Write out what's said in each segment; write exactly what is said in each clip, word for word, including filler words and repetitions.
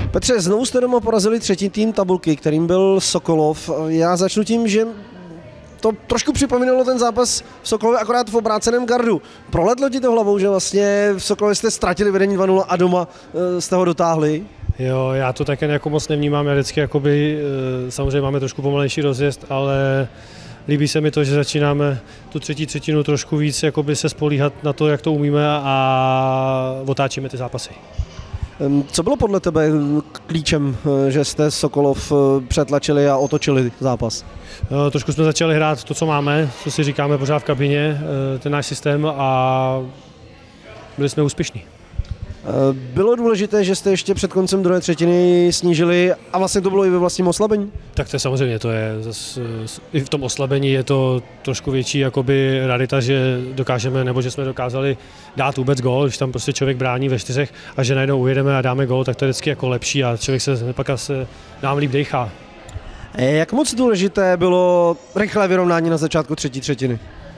Petře, znovu jste doma porazili třetí tým tabulky, kterým byl Sokolov. Já začnu tím, že to trošku připomínalo ten zápas v Sokolově, akorát v obráceném gardu. Proletlo ti to hlavou, že vlastně v Sokolově jste ztratili vedení dva nula a doma jste ho dotáhli? Jo, já to také jako moc nevnímám, já vždycky jakoby, samozřejmě máme trošku pomalejší rozjezd, ale líbí se mi to, že začínáme tu třetí třetinu trošku víc jakoby se spolíhat na to, jak to umíme a otáčíme ty zápasy. Co bylo podle tebe klíčem, že jste Sokolov přetlačili a otočili zápas? Trošku jsme začali hrát to, co máme, co si říkáme pořád v kabině, ten náš systém, a byli jsme úspěšní. Bylo důležité, že jste ještě před koncem druhé třetiny snížili a vlastně to bylo i ve vlastním oslabení? Tak to je samozřejmě, to je zase, i v tom oslabení je to trošku větší jakoby rarita, že dokážeme, nebo že jsme dokázali dát vůbec gól, když tam prostě člověk brání ve čtyřech a že najednou ujedeme a dáme gól, tak to je vždycky jako lepší a člověk se pak se nám líp dejchá. Jak moc důležité bylo rychlé vyrovnání na začátku třetí třetiny?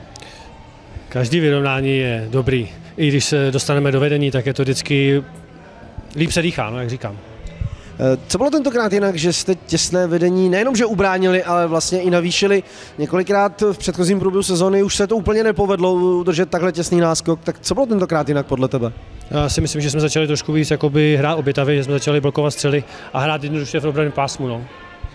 Každý vyrovnání je dobrý. I když se dostaneme do vedení, tak je to vždycky líp se dýchá, no, jak říkám. Co bylo tentokrát jinak, že jste těsné vedení nejenom, že ubránili, ale vlastně i navýšili? Několikrát v předchozím průběhu sezóny už se to úplně nepovedlo udržet takhle těsný náskok. Tak co bylo tentokrát jinak podle tebe? Já si myslím, že jsme začali trošku víc jakoby hrát obětavě, že jsme začali blokovat střely a hrát jednoduše v obranném pásmu. No.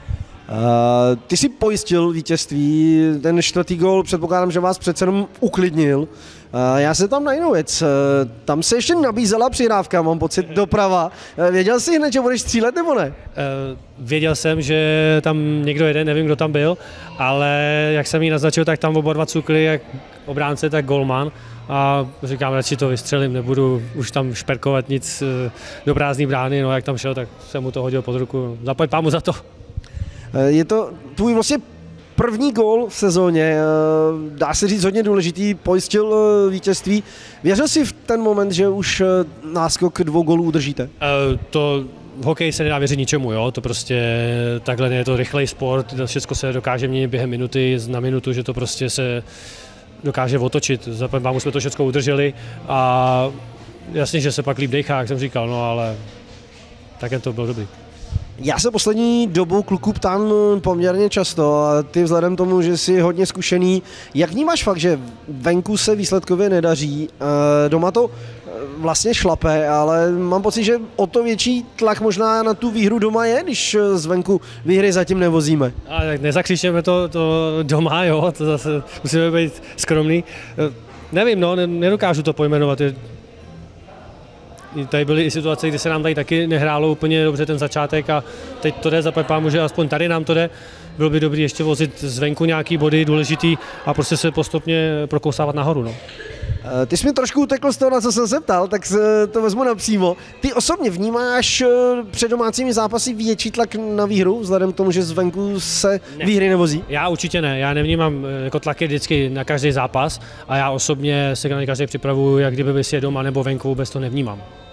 Uh, ty si pojistil vítězství, ten čtvrtý gól předpokládám, že vás přece jenom uklidnil. Uh, já se tam na jinou věc, uh, tam se ještě nabízela přihrávka, mám pocit, doprava. Uh, věděl jsi hned, že budeš střílet nebo ne? Uh, věděl jsem, že tam někdo jede, nevím, kdo tam byl, ale jak jsem ji naznačil, tak tam oba dva cukli, jak obránce, tak golman. A říkám, radši to vystřelím, nebudu už tam šperkovat nic do prázdné brány, no jak tam šel, tak jsem mu to hodil pod ruku, zaplať pámu za to. Je to tvůj vlastně první gól v sezóně, dá se říct hodně důležitý, pojistil vítězství. Věřil jsi v ten moment, že už náskok dvou gólů udržíte? To v hokeji se nedá věřit ničemu, jo? To prostě takhle je to rychlej sport, všechno se dokáže měnit během minuty na minutu, že to prostě se dokáže otočit. Za pámu jsme to všechno udrželi a jasně, že se pak líp dejchá, jak jsem říkal, no ale také to bylo dobrý. Já se poslední dobou kluků ptám poměrně často a ty vzhledem tomu, že jsi hodně zkušený, jak vnímáš fakt, že venku se výsledkově nedaří, doma to vlastně šlape, ale mám pocit, že o to větší tlak možná na tu výhru doma je, když zvenku výhry zatím nevozíme. A tak nezakřičeme to, to doma, jo, to zase musíme být skromný. Nevím, no, nedokážu to pojmenovat. Tady byly i situace, kdy se nám tady taky nehrálo úplně dobře ten začátek a teď to jde, zaplať pámu, že aspoň tady nám to jde. Bylo by dobré ještě vozit zvenku nějaký body důležitý a prostě se postupně prokousávat nahoru. No. Ty jsi mi trošku utekl z toho, na co jsem se ptal, tak to vezmu napřímo. Ty osobně vnímáš před domácími zápasy větší tlak na výhru, vzhledem k tomu, že zvenku se ne. výhry nevozí? Já určitě ne, já nevnímám jako tlaky vždycky na každý zápas a já osobně se na každý připravuju, jak kdyby si je doma nebo venku, vůbec to nevnímám.